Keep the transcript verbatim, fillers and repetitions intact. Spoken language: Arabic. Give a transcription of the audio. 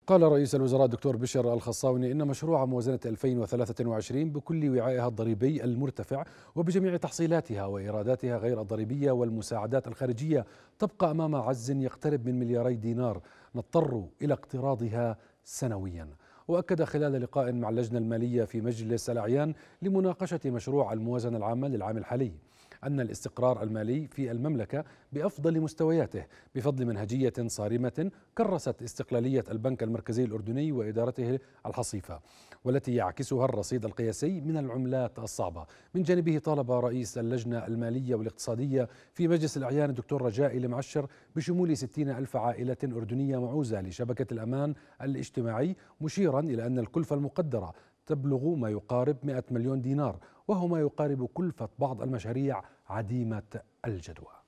قال رئيس الوزراء الدكتور بشر الخصاوني إن مشروع موازنة ألفين وثلاثة وعشرين بكل وعائها الضريبي المرتفع وبجميع تحصيلاتها وإيراداتها غير الضريبية والمساعدات الخارجية تبقى أمام عجز يقترب من ملياري دينار نضطر إلى اقتراضها سنويا. وأكد خلال لقاء مع اللجنة المالية في مجلس الأعيان لمناقشة مشروع الموازنة العامة للعام الحالي أن الاستقرار المالي في المملكة بأفضل مستوياته بفضل منهجية صارمة كرست استقلالية البنك المركزي الأردني وإدارته الحصيفة والتي يعكسها الرصيد القياسي من العملات الصعبة. من جانبه طالب رئيس اللجنة المالية والاقتصادية في مجلس الأعيان الدكتور رجاء المعشر بشمول ستين ألف عائلة أردنية معوزة لشبكة الأمان الاجتماعي، مشيرا إلى أن الكلفة المقدرة تبلغ ما يقارب مئة مليون دينار، وهو ما يقارب كلفة بعض المشاريع عديمة الجدوى.